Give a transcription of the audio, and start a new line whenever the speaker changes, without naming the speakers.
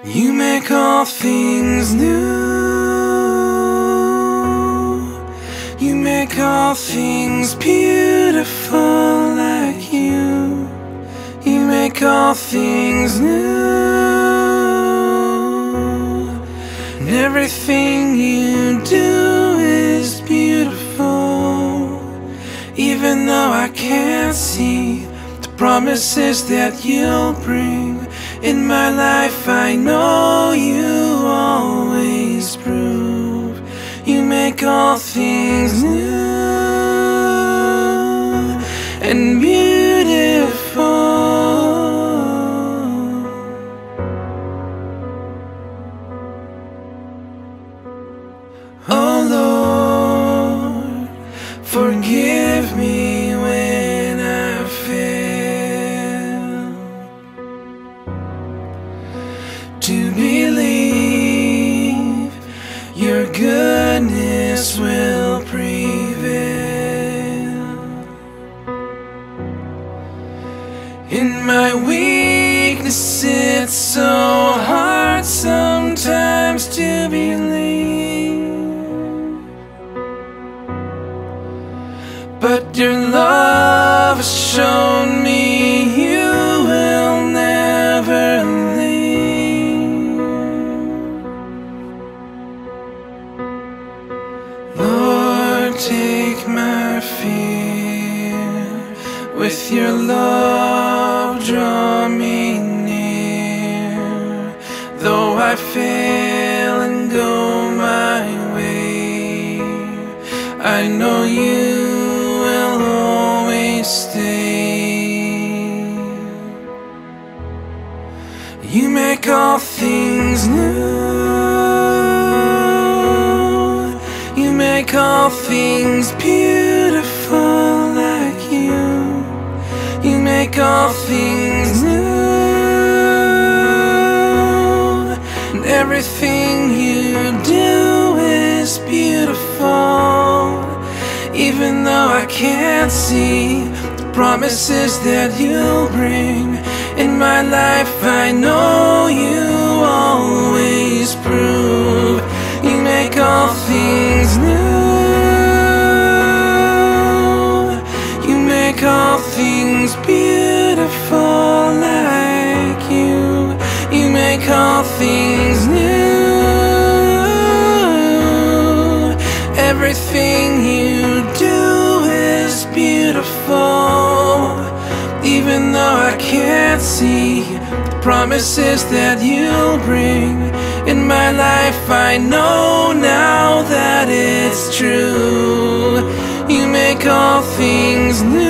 You make all things new. You make all things beautiful like you. You make all things new. And everything you do is beautiful. Even though I can't see the promises that you'll bring in my life, I know you always prove. You make all things new and beautiful. Oh Lord, forgive me when I fail to believe your goodness will prevail. In my weakness it's so hard sometimes to believe, but your love has shown me you will never leave. Lord, take my fear. With your love, draw me near. Though I fail and go my way, I know you will always stay. You make all things new. You make all things beautiful like you. You make all things new. And everything you do is beautiful. Even though I can't see the promises that you'll bring in my life, I know you always prove. You make all things new. You make all things beautiful like you. You make all things new. Everything you do is beautiful. Even though I can't see the promises that you'll bring in my life, I know now that it's true. You make all things new.